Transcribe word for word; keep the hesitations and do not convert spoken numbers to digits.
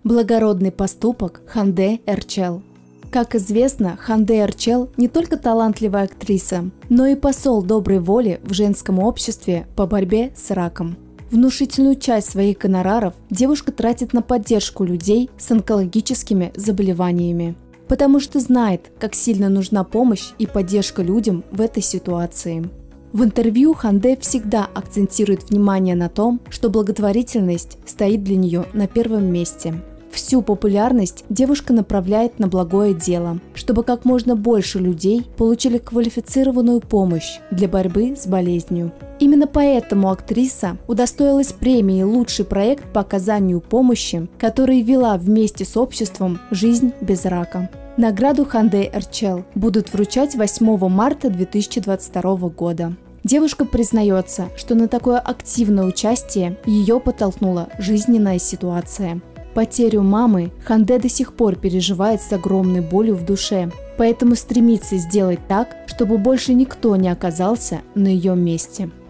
Благородный поступок Ханде Эрчел. Как известно, Ханде Эрчел не только талантливая актриса, но и посол доброй воли в женском обществе по борьбе с раком. Внушительную часть своих гонораров девушка тратит на поддержку людей с онкологическими заболеваниями, потому что знает, как сильно нужна помощь и поддержка людям в этой ситуации. В интервью Ханде всегда акцентирует внимание на том, что благотворительность стоит для нее на первом месте. Всю популярность девушка направляет на благое дело, чтобы как можно больше людей получили квалифицированную помощь для борьбы с болезнью. Именно поэтому актриса удостоилась премии «Лучший проект по оказанию помощи», который вела вместе с обществом «Жизнь без рака». Награду Ханде Эрчел будут вручать восьмого марта две тысячи двадцать второго года. Девушка признается, что на такое активное участие ее подтолкнула жизненная ситуация. Потерю мамы Ханде до сих пор переживает с огромной болью в душе, поэтому стремится сделать так, чтобы больше никто не оказался на ее месте.